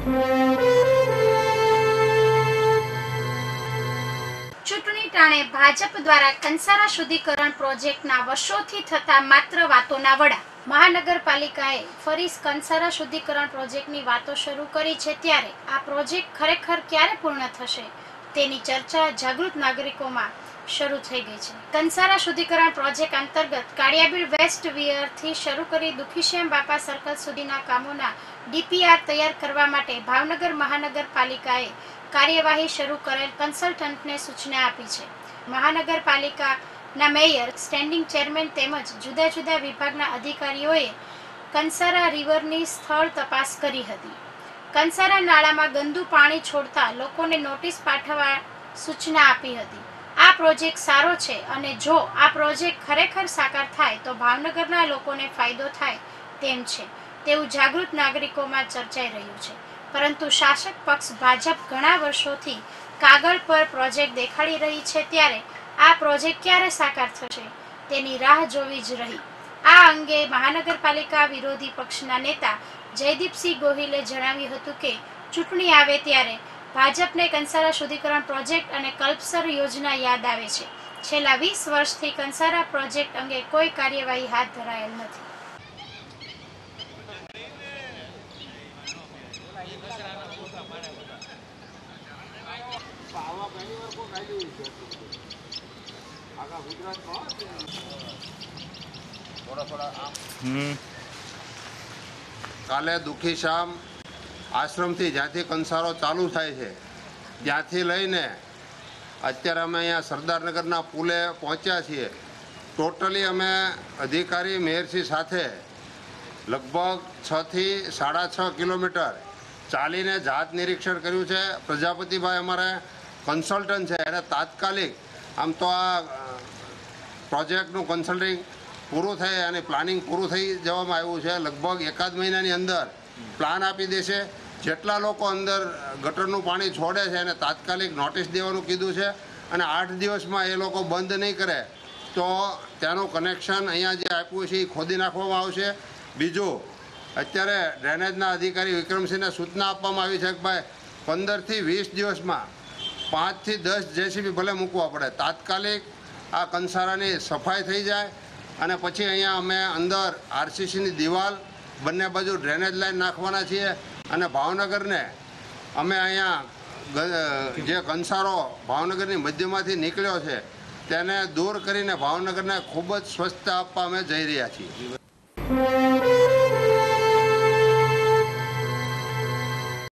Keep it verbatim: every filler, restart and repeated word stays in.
ચૂંટણી ટાણે ભાજપ દ્વારા કંસારા શુદ્ધિકરણ પ્રોજેક્ટના વર્ષોથી થતા માત્ર વાતોના વડા. મહાનગરપાલિકાએ ફરી કંસારા શુદ્ધિકરણ પ્રોજેક્ટની વાતો શરૂ કરી છે, ત્યારે આ પ્રોજેક્ટ ખરેખર ક્યારે પૂર્ણ થશે તેની ચર્ચા જાગૃત નાગરિકોમાં શરૂ થઈ ગઈ છે. કંસારા શુદ્ધિકરણ પ્રોજેક્ટ અંતર્ગત કાળિયાબીડ વેસ્ટ વિયરથી શરૂ કરી દુખીશ્યામ બાપા સર્કલ સુધીના કામોના ડીપીઆર તૈયાર કરવા માટે ભાવનગર મહાનગરપાલિકાએ કાર્યવાહી શરૂ કરેલ કન્સલ્ટન્ટને સૂચના આપી છે. મહાનગરપાલિકાના મેયર, સ્ટેન્ડિંગ ચેરમેન તેમજ જુદા જુદા વિભાગના અધિકારીઓએ કંસારા રિવરની સ્થળ તપાસ કરી હતી. કંસારા નાળામાં ગંદુ પાણી છોડતા લોકોને નોટિસ પાઠવવા સૂચના આપી હતી. આ પ્રોજેક્ટ સારો છે અને જો આ પ્રોજેક્ટ ખરેખર સાકાર થાય તો ભાવનગરના લોકોને ફાયદો થાય તેમ છે તેવું જાગૃત નાગરિકોમાં ચર્ચાઈ રહ્યું છે. પરંતુ શાસક પક્ષ ભાજપ ઘણા વર્ષોથી કાગળ પર પ્રોજેક્ટ દેખાડી રહી છે, ત્યારે આ પ્રોજેક્ટ ક્યારે સાકાર થશે તેની રાહ જોવી જ રહી. આ અંગે મહાનગરપાલિકા વિરોધી પક્ષના નેતા જયદીપસિંહ ગોહિલે જણાવ્યું હતું કે ચૂંટણી આવે ત્યારે ભાજપને કંસારા શુદ્ધિકરણ પ્રોજેક્ટ અને કલ્પસર યોજના યાદ આવે છે. છેલ્લા વીસ વર્ષથી કંસારા પ્રોજેક્ટ અંગે કોઈ કાર્યવાહી હાથ ધરાયેલ નથી. કાલે દુખીશ્યામ આશ્રમથી જ્યાંથી કંસારો ચાલુ થાય છે ત્યાંથી લઈને અત્યારે અમે અહીંયા સરદારનગરના પુલે પહોંચ્યા છીએ. ટોટલી અમે અધિકારી મેયરશ્રી સાથે લગભગ છથી સાડા છ કિલોમીટર ચાલીને જાત નિરીક્ષણ કર્યું છે. પ્રજાપતિભાઈ અમારે કન્સલ્ટન્ટ છે, એને તાત્કાલિક આમ તો આ પ્રોજેક્ટનું કન્સલ્ટિંગ પૂરું થાય અને પ્લાનિંગ પૂરું થઈ જવામાં આવ્યું છે. લગભગ એકાદ મહિનાની અંદર પ્લાન આપી દેશે. જેટલા લોકો અંદર ગટરનું પાણી છોડે છે એને તાત્કાલિક નોટિસ દેવાનું કીધું છે અને આઠ દિવસમાં એ લોકો બંધ નહીં કરે તો ત્યાંનું કનેક્શન અહીંયા જે આપ્યું છે એ ખોદી નાખવામાં આવશે. બીજું, અત્યારે ડ્રેનેજના અધિકારી વિક્રમસિંહને સૂચના આપવામાં આવી છે કે ભાઈ પંદરથી વીસ દિવસમાં પાંચથી દસ જેસીબી ભલે મૂકવા પડે, તાત્કાલિક આ કંસારાની સફાઈ થઈ જાય અને પછી અહીંયા અમે અંદર આરસીસીની દિવાલ બંને બાજુ ડ્રેનેજ લાઈન નાખવાના છીએ અને ભાવનગરને અમે અહીંયા જે કંસારો ભાવનગરની મધ્યમાંથી નીકળ્યો છે તેને દૂર કરીને ભાવનગરને ખૂબ જ સ્વચ્છતા આપવા અમે જઈ રહ્યા છીએ.